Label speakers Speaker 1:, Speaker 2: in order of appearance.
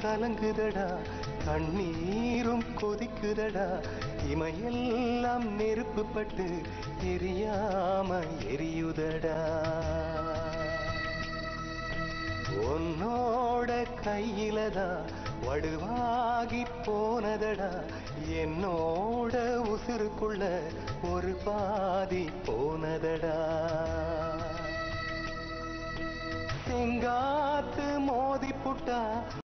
Speaker 1: கலங்குதடா, கண்ணீரும் கொதிக்குதடா, இமையெல்லாம் நெருப்பு பட்டு எரியாம எரியுதடா. உன்னோட கையிலதான் வடுவாகி போனதடா, என்னோட உசுருக்குள்ள ஒரு பாதி போனதடா. செங்காத்து மோதி புட்டா